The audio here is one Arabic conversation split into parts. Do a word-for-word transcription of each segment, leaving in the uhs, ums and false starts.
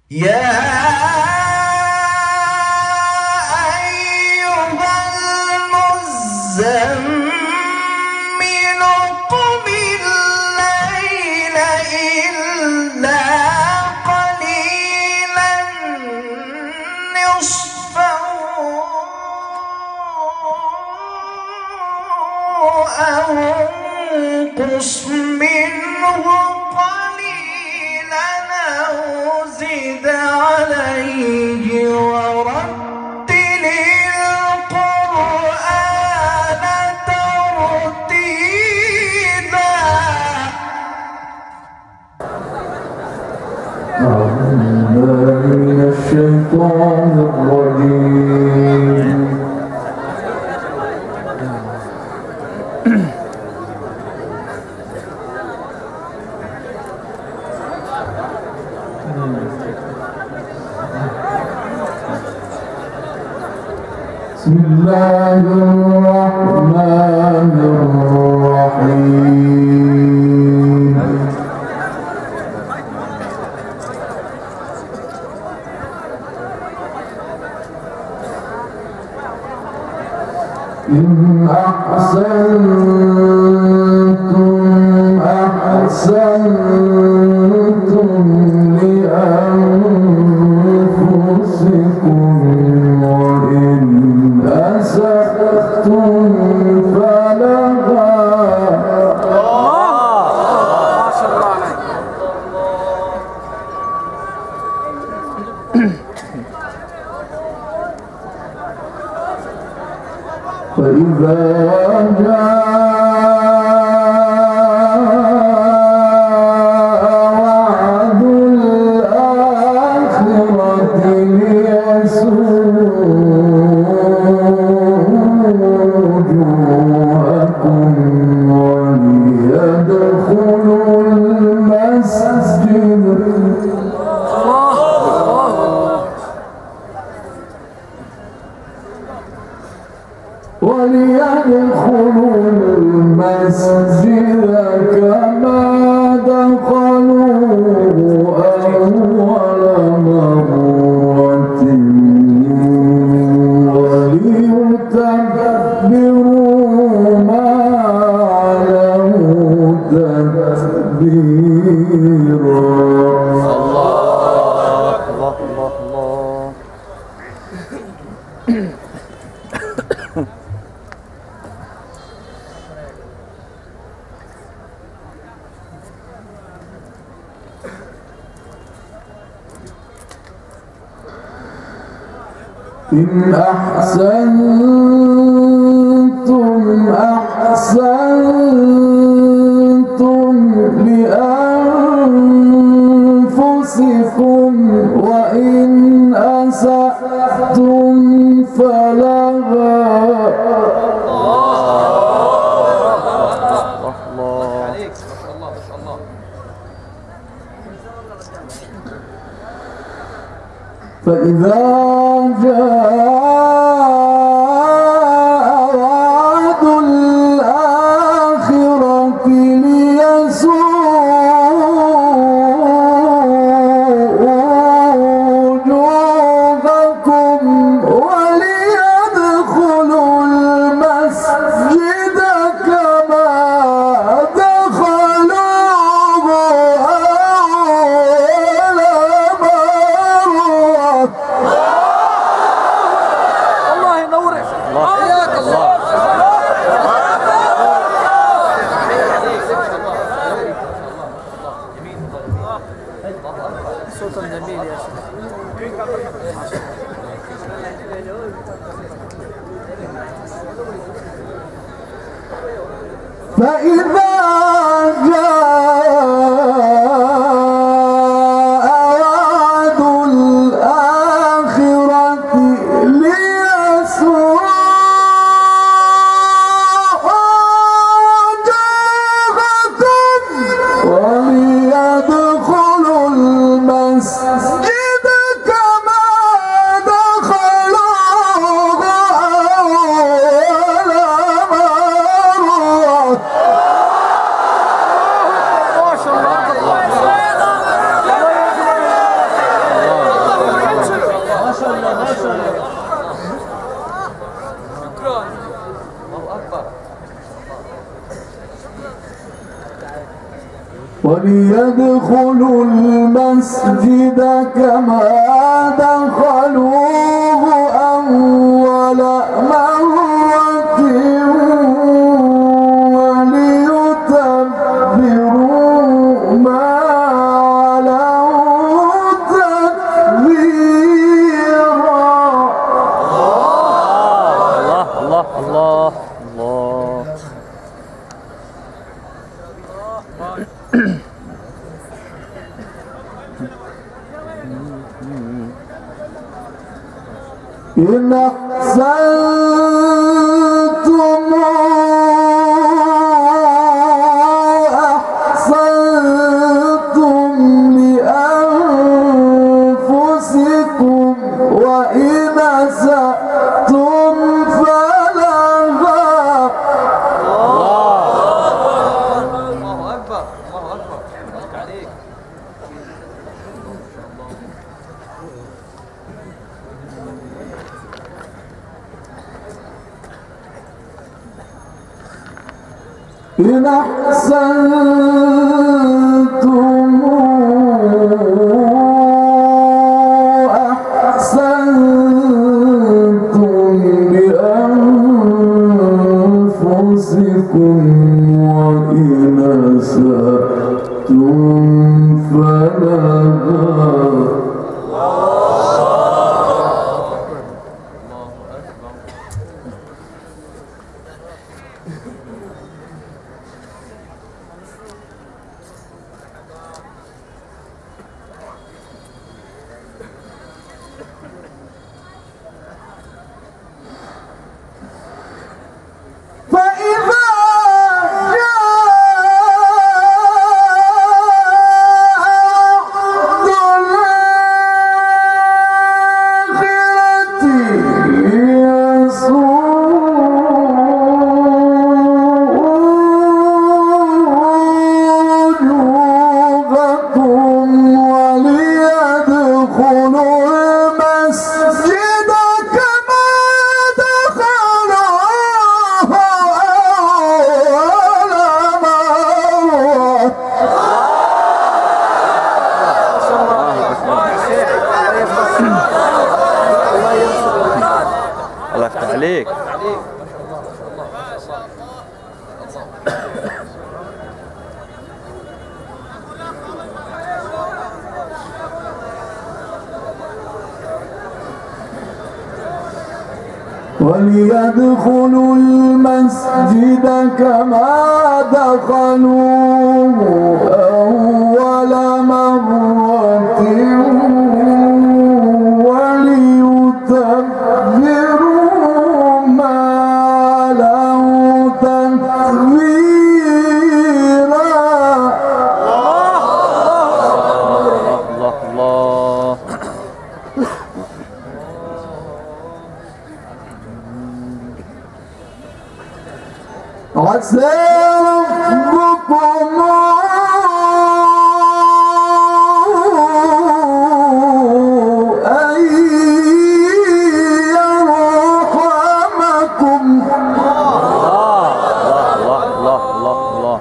إن أحسنتم أحسنتم لأنفسكم وإن أسأتم فلها. فإذا جاء وعد الآخرة ليسوءوا وجوهكم وليدخلوا المسجد كما دخلوه أول مرة. فإذا جاء وعد الآخرة ليسوءوا وجوهكم وليدخلوا المسجد كما دخلوه أول مرة. وليدخلوا المسجد كما دخلوه أول مرة وليتبروا ما علوا تتبيرا. الله الله الله الله. إن أحسنتم أحسنتم لأنفسكم وإن أسأتم فلها. الله أكبر الله أكبر بارك عليك. إن أحسنتم أحسنتم لأنفسكم وإن أسأتم فلها. الله يفتح عليك. وليدخلوا المسجد كما دخلوه أول مرة وليتبروا ما علوا تتبيرا. الله الله. عسى ربكم أن يرحمكم. الله الله الله الله الله.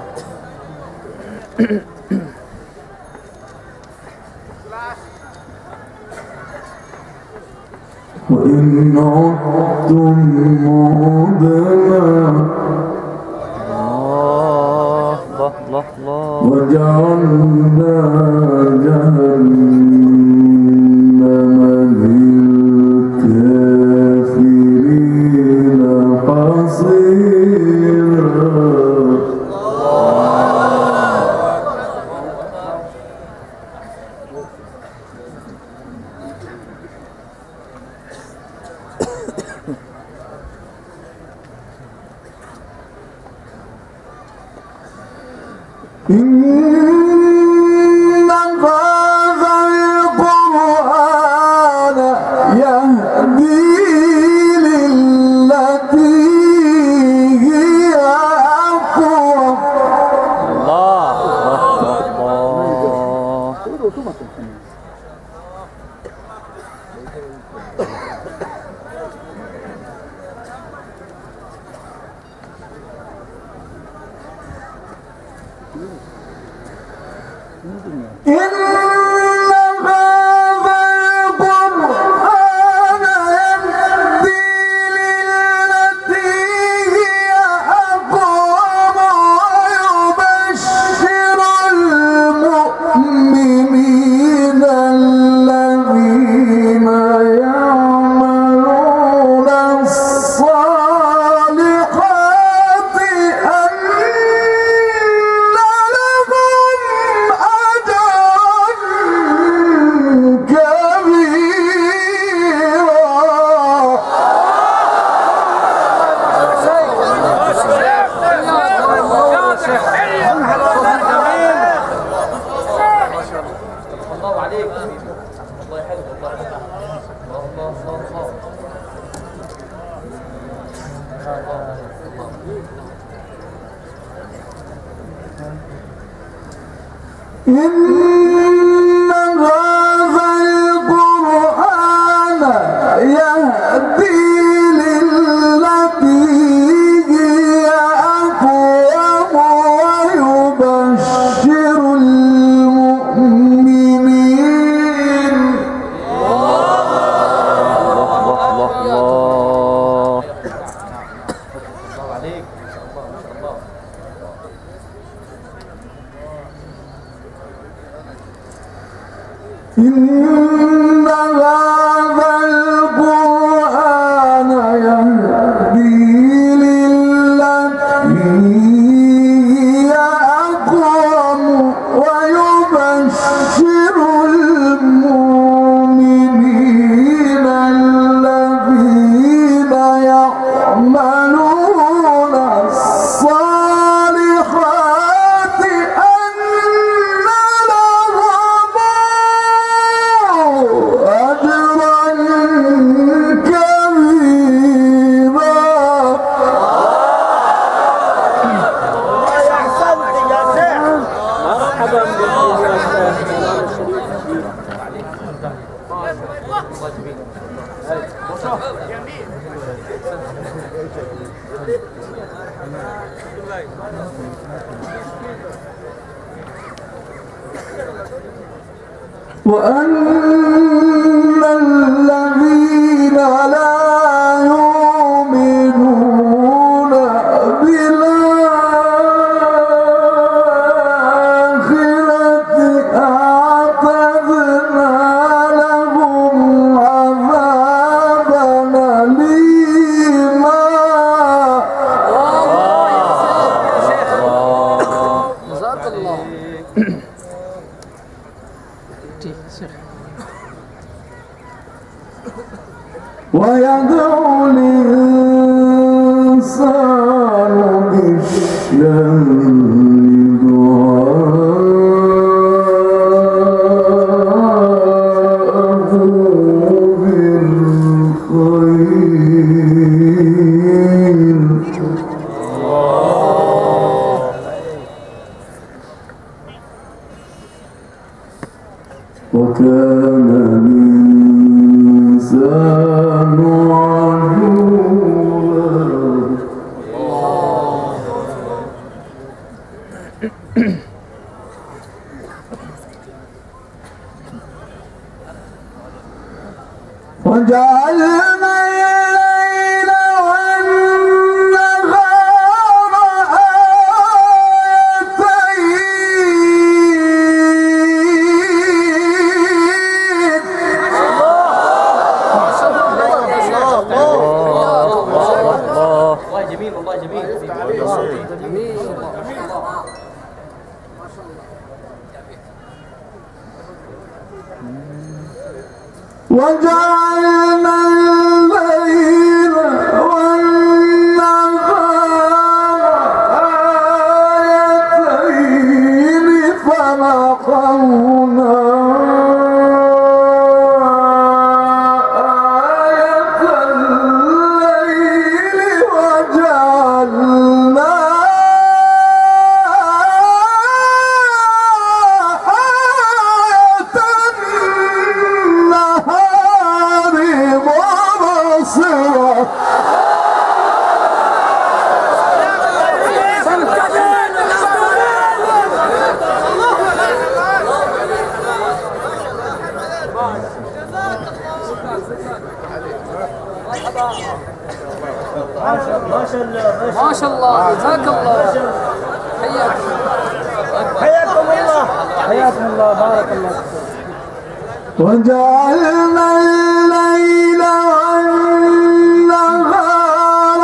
وإن عدتم عدنا الله الله الله. وجعلنا جهنم للكافرين حصيرا. إن هذا القرآن يهدي للتي هي أقوم. الله الله الله. إن هذا القرآن يهدي للتي هي أقوم ويبشر المؤمنين إن هذا القرآن يهدي للتي هي أقوم ويبشر المؤمنين الذين يعملون الصالحات أن لهم أجرا كبيرا. وأن الذين لا يؤمنون بالآخرة أعتدنا لهم عذابا أليما. جزاك الله. ويدعو الإنسان بالشر دعاءه بالخير. وكان الإنسان عجولا. وجعلنا الليل والنهار والله جميل والله جميل جميل. وجعلنا الليل والنهار آيتين فمحونا آية الليل وجعلنا ما شاء الله. جزاك الله. حياكم حياكم الله حياكم الله بارك الله. وجعلنا الليل والنهار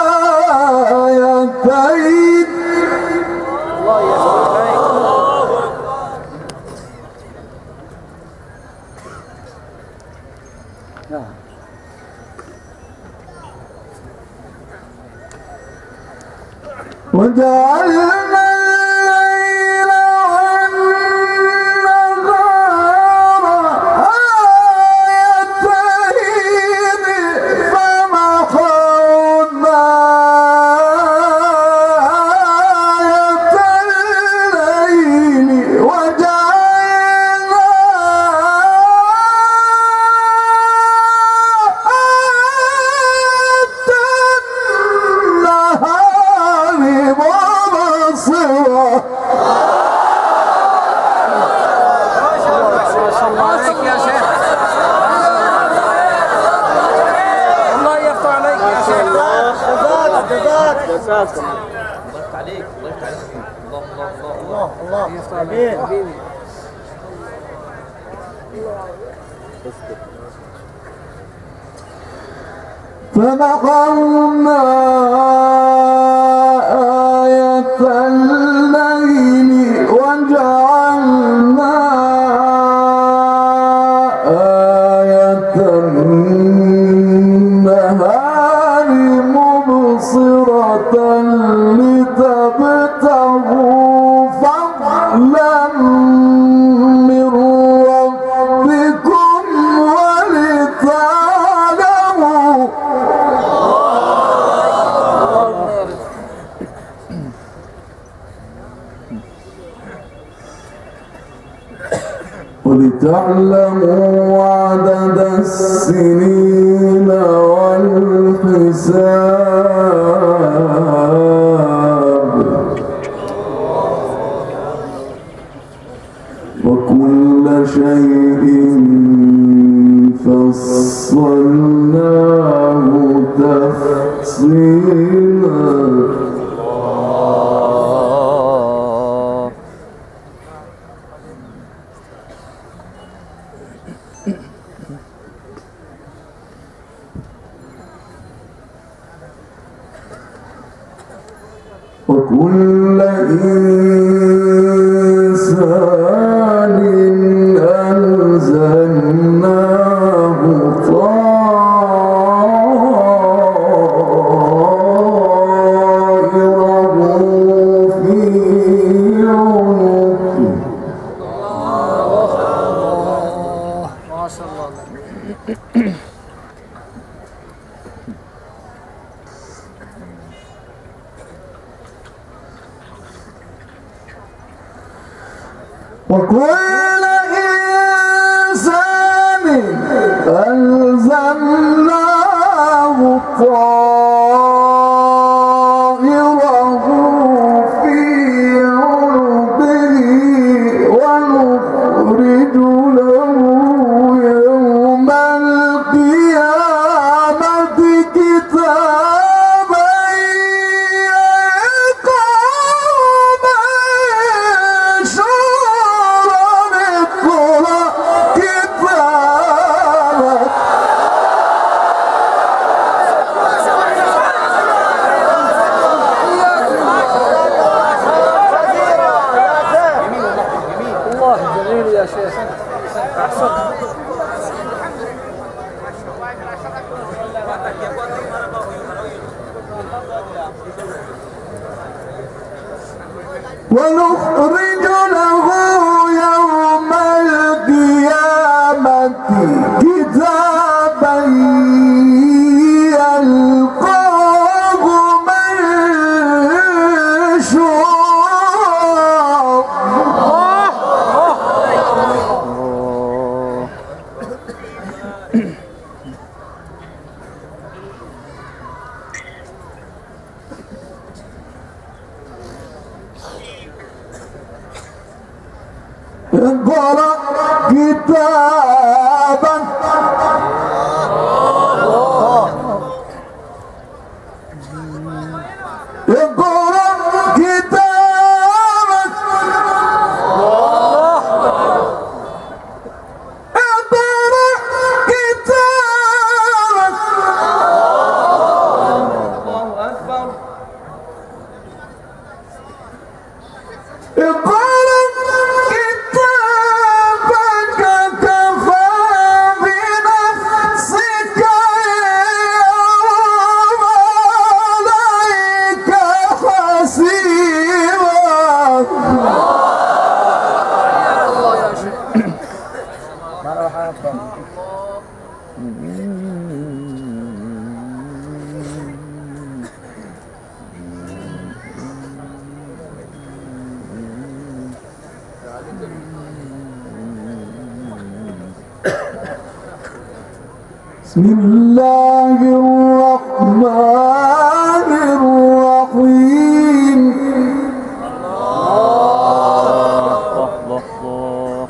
آيتين وجعلنا الليل والنهار آيتين فمحونا آية الليل وجعلنا يفتح عليك الله يفتح عليك الله الله الله الله امين فنقلنا آية الليل وجعلنا آية النهار مبصرة لتبتغوا فضلا من ربكم ولتعلموا ولتعلموا عدد السنين والحساب وكل شيء فصلناه تفصيلا وكل إنسان ألزمناه طائره في عنقه ما شاء الله. وكل إنسان ألزمناه طائره في عنقه ونخرج له يوم القيامة كتابا يلقاه منشورا اقرأ كتابك الله جميل يا شيخ. ونخرج له يوم القيامة كتابا يلقاه منشورا اقرأ كتابك اقرأ كتابك اقرأ كتابك الله اكبر اقرأ كتابك كفى بنفسك اليوم عليك حسيبا الله يا شيخ. بسم الله الرحمن الرحيم الله الله الله.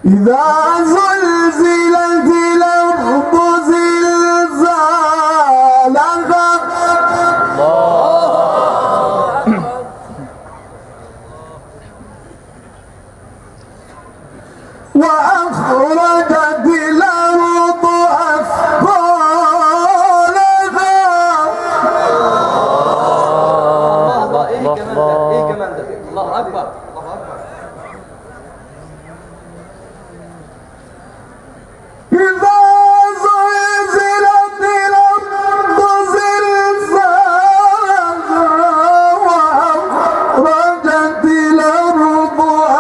إذا زلزلت الأرض زلزالها وأخرجت الأرض أثقالها. الله ايه كمان ده؟ ايه كمان ده؟ الله اكبر الله اكبر. إذا زلزلت الأرض زلزالها وأخرجت الأرض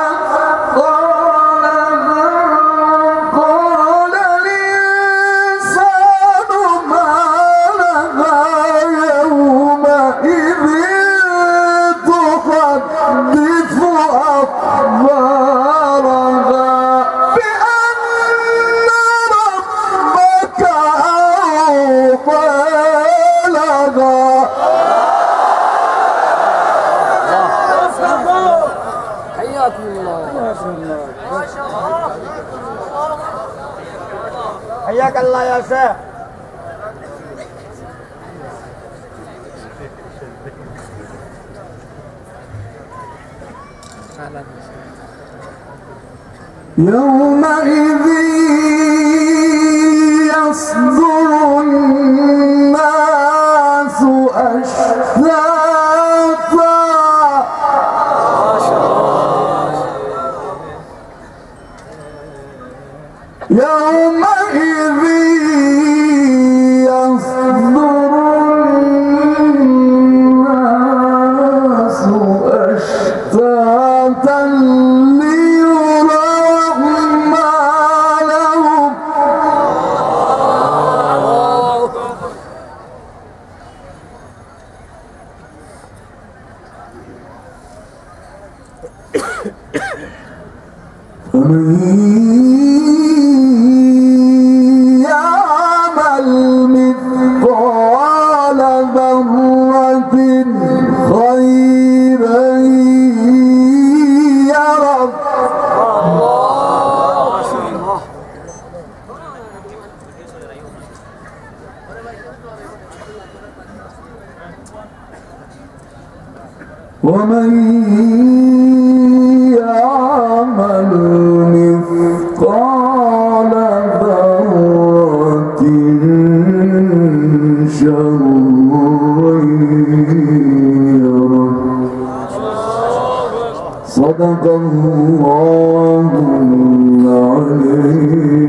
أثقالها قال الإنسان ما لها يومئذ تحدث أخبارها بأن ربك أوحى لها. حياكم الله. حياك الله يا شيخ. يومئذ يصدر الناس أشتاتا يومئذ يصدر الناس أشتاتا فمن يعمل مثقال ذرة خيرا يره. ومن يعمل مثقال ذرة شرا يره. صدق الله العليم.